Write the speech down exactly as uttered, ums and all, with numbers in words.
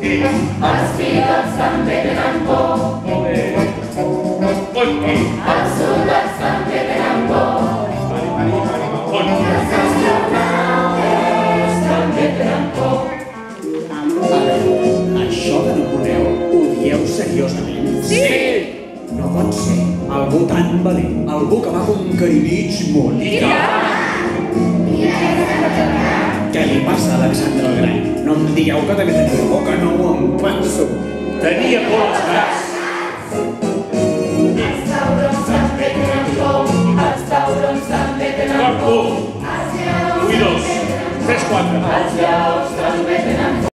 Els fidels també tenen por. Molt bé. Conqui. Els soldats també tenen por. Mari, Mari, Mari, Conqui. Els astronautes també tenen por. Això de Napoleó ho dieu seriosament? Sí! No pot ser. Algú tan valent, algú que va conquerir mig món. I tant! Què li passa a Alexandre el Gran? No em digueu que també teniu por, que no m'ho em penso. Tenia por als gats. Els taurons també tenen por. Els taurons també tenen Quart por. punt. Els lleons Un i dos. Tres, quatre. Els lleons també tenen por.